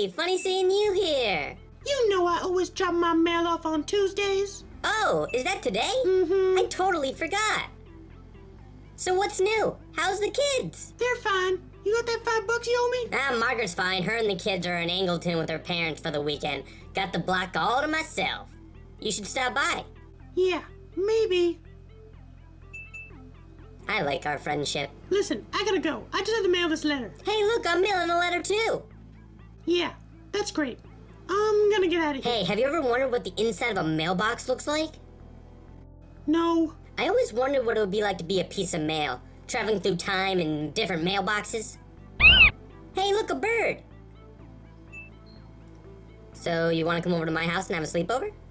Hey, funny seeing you here. You know I always drop my mail off on Tuesdays. Oh, is that today? Mm-hmm. I totally forgot. So what's new? How's the kids? They're fine. You got that $5 you owe me? Margaret's fine. Her and the kids are in Angleton with their parents for the weekend. Got the block all to myself. You should stop by. Yeah, maybe. I like our friendship. Listen, I gotta go. I just have to mail this letter. Hey, look, I'm mailing a letter too. Yeah, that's great. I'm gonna get out of here. Hey, have you ever wondered what the inside of a mailbox looks like? No. I always wondered what it would be like to be a piece of mail, traveling through time in different mailboxes. Hey, look, a bird. So, you want to come over to my house and have a sleepover?